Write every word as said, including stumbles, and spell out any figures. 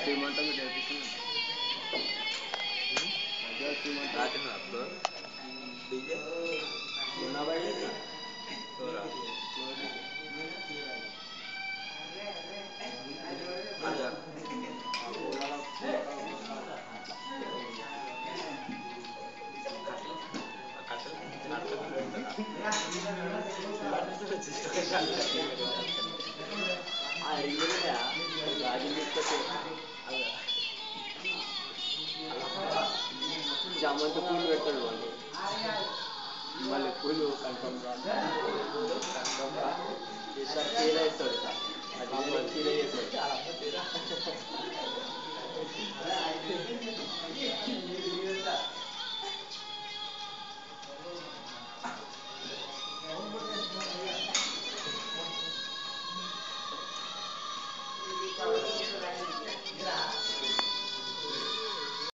శ్రీమంతం చేపిస్తుంది రాత్రి అప్పుడు డీజే ఉన్నవాడి జామంతి పూలు పెట్టాడు వాళ్ళు మళ్ళీ పూలు కన్ఫర్మ్గా కన్ఫర్మ్గా ఈసారి చీర వేస్తాడు అది చీర వేస్తాడు